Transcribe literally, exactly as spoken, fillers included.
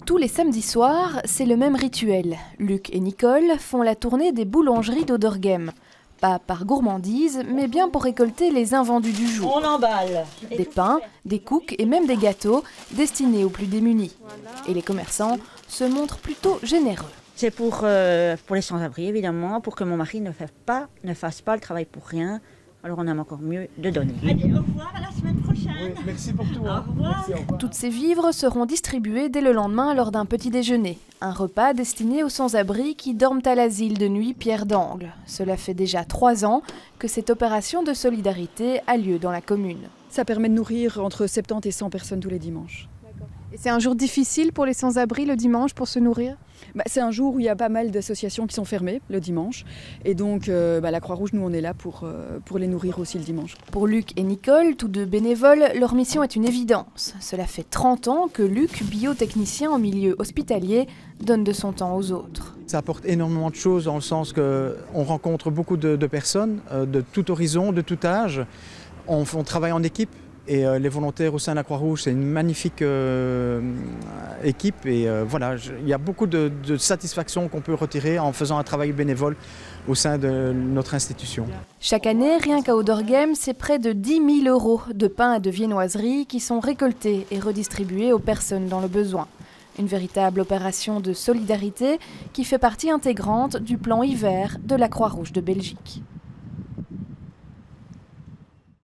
Tous les samedis soirs, c'est le même rituel. Luc et Nicole font la tournée des boulangeries d'Auderghem. Pas par gourmandise, mais bien pour récolter les invendus du jour. On emballe. Des pains, des cookies et même des gâteaux destinés aux plus démunis. Et les commerçants se montrent plutôt généreux. C'est pour, euh, pour les sans-abri, évidemment, pour que mon mari ne fasse pas, ne fasse pas le travail pour rien. Alors on aime encore mieux de donner. Allez, au revoir, à la semaine prochaine. Oui, merci pour tout. Hein. Au revoir. Merci, au revoir. Toutes ces vivres seront distribuées dès le lendemain lors d'un petit déjeuner. Un repas destiné aux sans-abri qui dorment à l'asile de nuit Pierre d'Angle. Cela fait déjà trois ans que cette opération de solidarité a lieu dans la commune. Ça permet de nourrir entre soixante-dix et cent personnes tous les dimanches. Et c'est un jour difficile pour les sans-abri le dimanche pour se nourrir ? Bah, c'est un jour où il y a pas mal d'associations qui sont fermées le dimanche. Et donc euh, bah, la Croix-Rouge, nous on est là pour, euh, pour les nourrir aussi le dimanche. Pour Luc et Nicole, tous deux bénévoles, leur mission est une évidence. Cela fait trente ans que Luc, biotechnicien en milieu hospitalier, donne de son temps aux autres. Ça apporte énormément de choses dans le sens qu'on rencontre beaucoup de, de personnes euh, de tout horizon, de tout âge. On, on travaille en équipe. Et euh, les volontaires au sein de la Croix-Rouge, c'est une magnifique euh, équipe. Et euh, voilà, il y a beaucoup de, de satisfaction qu'on peut retirer en faisant un travail bénévole au sein de notre institution. Chaque année, rien qu'à Auderghem, c'est près de dix mille euros de pain et de viennoiseries qui sont récoltés et redistribués aux personnes dans le besoin. Une véritable opération de solidarité qui fait partie intégrante du plan hiver de la Croix-Rouge de Belgique.